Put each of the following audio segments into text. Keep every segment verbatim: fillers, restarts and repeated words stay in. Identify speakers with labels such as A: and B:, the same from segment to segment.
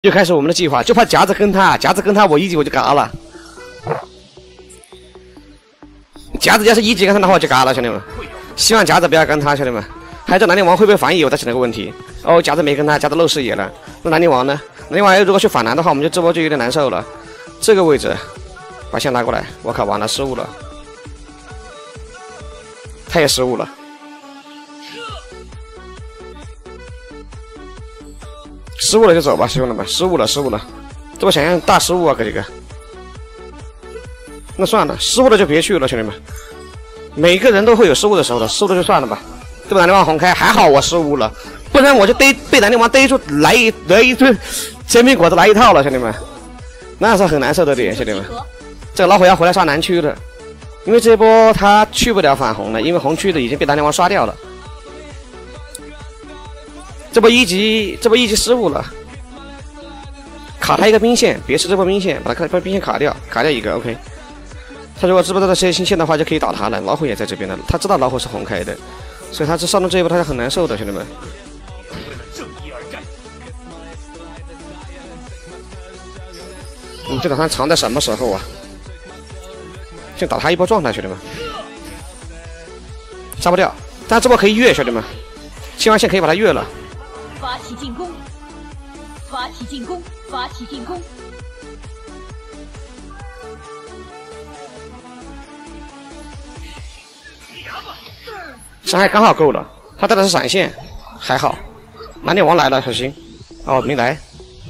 A: 就开始我们的计划，就怕夹子跟他，夹子跟他，我一级我就嘎了。夹子要是一级跟他的话，我就嘎了，兄弟们。希望夹子不要跟他，兄弟们。还有这兰陵王会不会反野，我在想这个问题。哦，夹子没跟他，夹子漏视野了。那兰陵王呢？兰陵王如果去反蓝的话，我们就这波就有点难受了。这个位置，把线拉过来。我靠，完了，失误了。他也失误了。 失误了就走吧，兄弟们，失误了，失误了，这不想想大失误啊，哥几个。那算了，失误了就别去了，兄弟们。每个人都会有失误的时候的，失误了就算了吧。对吧？兰陵王红开，还好我失误了，不然我就逮被兰陵王逮住来一来一堆煎饼果子来一套了，兄弟们，那是很难受的点，兄弟们。这个老虎要回来刷南区的，因为这波他去不了反红了，因为红区的已经被兰陵王刷掉了。 这波一级，这波一级失误了，卡他一个兵线，别吃这波兵线，把他把兵线卡掉，卡掉一个 OK。他如果知不知道这些新线的话，就可以打他了。老虎也在这边了，他知道老虎是红开的，所以他这上到这一步他是很难受的，兄弟们。我们这打算藏在什么时候啊？先打他一波状态，兄弟们，杀不掉，但这波可以越，兄弟们，切完线可以把他越了。
B: 发起进攻！发起进攻！发起进攻！
A: 伤害刚好够了，他带的是闪现，还好。蓝点王来了，小心！哦，没来。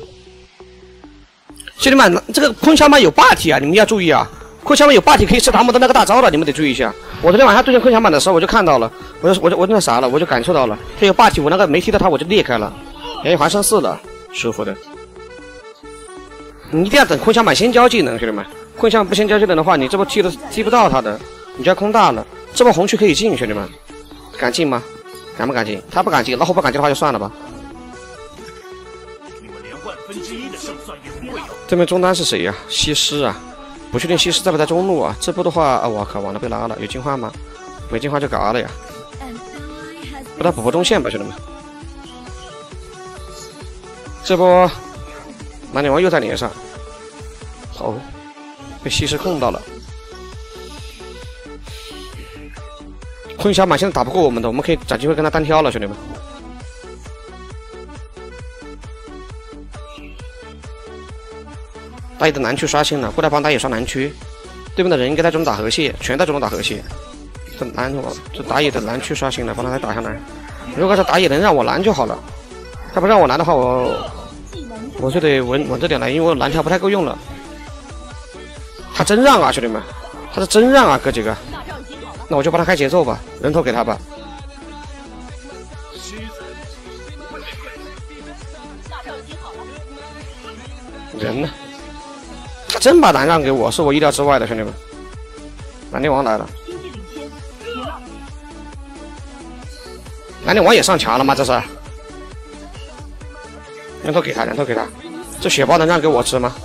A: 兄弟们，这个昆小马有霸体啊，你们要注意啊！昆小马有霸体可以吃达摩的那个大招的，你们得注意一下。我昨天晚上对阵昆小马的时候，我就看到了，我就我就我就那啥了，我就感受到了，他有霸体，我那个没踢到他，我就裂开了。 哎，还剩四了，舒服的。你一定要等昆小满先交技能，兄弟们。昆小满不先交技能的话，你这波踢的踢不到他的，你就要空大了。这波红区可以进，兄弟们，敢进吗？敢不敢进？他不敢进，老虎不敢进的话就算了吧。对面中单是谁呀、啊？西施啊，不确定西施在不在中路啊？这波的话，啊，我靠，完了被拉了，有进化吗？没进化就嘎了呀。给他补补中线吧，兄弟们。 这波蓝点王又在脸上，哦，被西施控到了。昆小满现在打不过我们的，我们可以找机会跟他单挑了，兄弟们。打野的南区刷新了，过来帮打野刷南区。对面的人应该在中打河蟹，全在中打河蟹。这南这打野的南区刷新了，帮他来打下来。如果这打野能让我蓝就好了。 他不让我蓝的话，我我就得稳稳着点来，因为我蓝条不太够用了。他真让啊，兄弟们，他是真让啊，哥几个。那我就帮他开节奏吧，人头给他吧。人呢？他真把蓝让给我，是我意料之外的，兄弟们。蓝电王来了。蓝电王也上墙了吗？这是？ 人头给他，人头给他，这血包能让给我吃吗？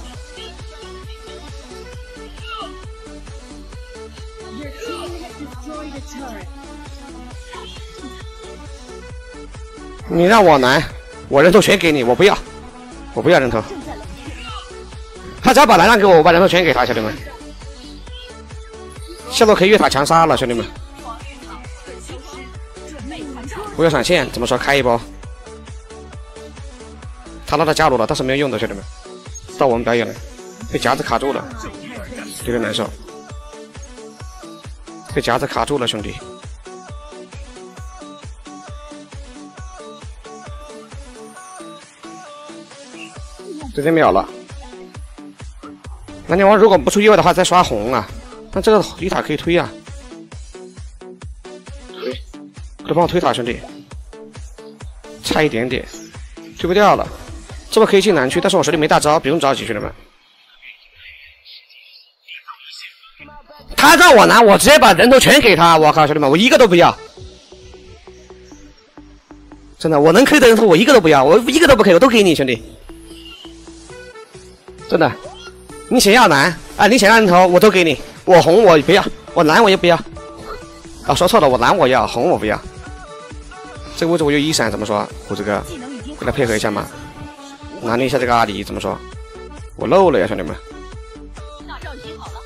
A: 你让我蓝，我人头全给你，我不要，我不要人头。他只要把蓝让给我，我把人头全给他，兄弟们。下路可以越塔强杀了，兄弟们。我有闪现，怎么说？开一波。 他拉他加入了，但是没有用的，兄弟们，到我们表演了，被夹子卡住了，有点难受，被夹子卡住了，兄弟。直接秒了。蓝点王如果不出意外的话，再刷红啊，那这个一塔可以推啊，推，快帮我推塔，兄弟，差一点点，推不掉了。 这波可以进南区，但是我手里没大招，不用着急，兄弟们。他让我拿，我直接把人头全给他，我靠，兄弟们，我一个都不要。真的，我能 K 的人头我一个都不要，我一个都不 K， 我都给你，兄弟。真的，你想要蓝啊，你想要人头我都给你，我红我不要，我蓝我也不要。啊，说错了，我蓝我要，红我不要。这个位置我有一闪，怎么说？虎子哥，跟他配合一下嘛。 拿捏一下这个阿狸怎么说？我漏了呀，兄弟们！
B: 大招已经好了。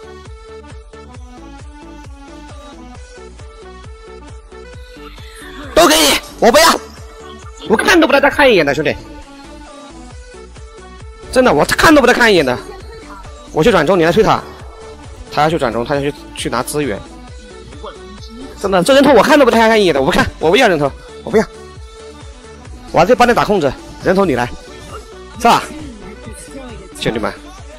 A: 都给你，我不要，我看都不带再看一眼的，兄弟。真的，我看都不带看一眼的。我去转中，你来推他。他要去转中，他要去去拿资源。真的，这人头我看都不带看一眼的，我不看，我不要人头，我不要。我这帮你打控制，人头你来，是吧？兄弟们，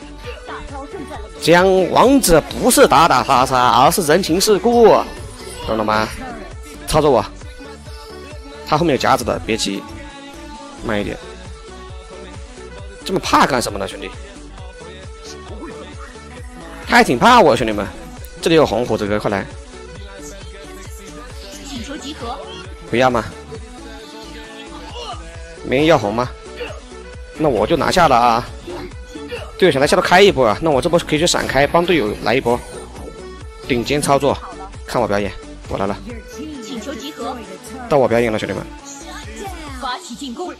A: 讲王者不是打打杀杀，而是人情世故，懂了吗？操作我，他后面有夹子的，别急，慢一点。这么怕干什么呢，兄弟？他还挺怕我，兄弟们。这里有红胡子哥，快来！
B: 请求集合。
A: 不要吗？没人要红吗？那我就拿下了啊！队友想在下头开一波啊，那我这波可以去闪开，帮队友来一波顶尖操作。看我表演，我来了。
B: 请求集合。
A: 到我表演了，兄弟们。
B: 发起进攻。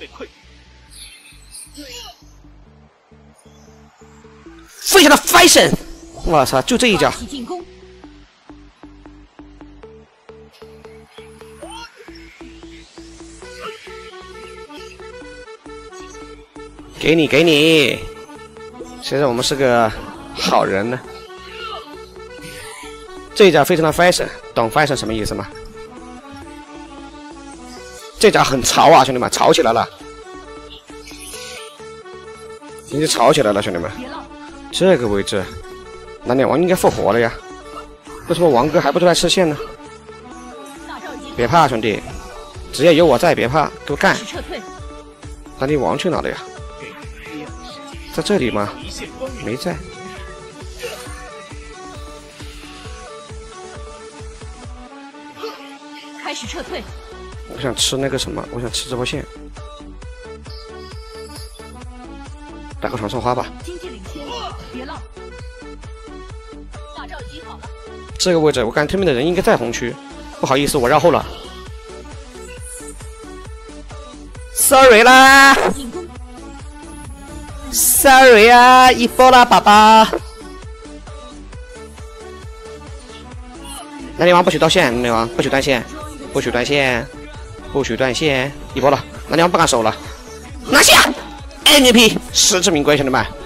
A: 非常的 fashion， 我操，就这一脚。
B: 发起进攻。
A: 给你，给你。谁让我们是个好人呢？这一脚非常的 fashion， 懂 fashion 什么意思吗？这脚很潮啊，兄弟们，潮起来了，已经潮起来了，兄弟们。这个位置，蓝脸王应该复活了呀？为什么王哥还不出来吃线呢？别怕，兄弟，只要有我在，别怕，给我干！蓝脸王去哪了呀？在这里吗？没在。
B: 开始撤退。
A: 我想吃那个什么，我想吃这波线。打个传送花吧。
B: 经济领先，别浪。大招已经好了。
A: 这个位置，我感觉对面的人应该在红区。不好意思，我绕后了。Sorry 啦。Sorry 啊，一波啦，宝宝。蓝脸王不许断线，蓝脸王不许断线，不许断线，不许断线，一波了，蓝脸王不敢守了，拿下 ！M V P 实至名归，兄弟们。